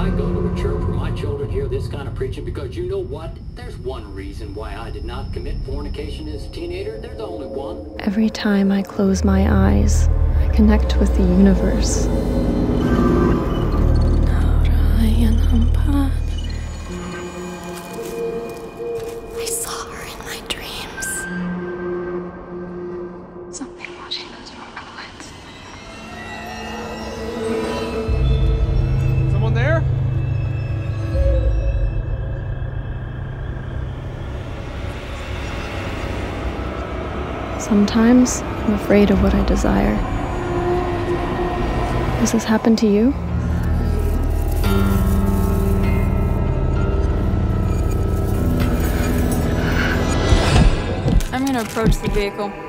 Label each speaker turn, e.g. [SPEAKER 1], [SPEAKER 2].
[SPEAKER 1] I go to a church where my children hear this kind of preaching because you know what? There's one reason why I did not commit fornication as a teenager. There's only one.
[SPEAKER 2] Every time I close my eyes, I connect with the universe.
[SPEAKER 3] I saw her in my dreams. Something watching those rockets.
[SPEAKER 4] Someone there?
[SPEAKER 2] Sometimes I'm afraid of what I desire. Has this happened to you?
[SPEAKER 5] I'm gonna approach the vehicle.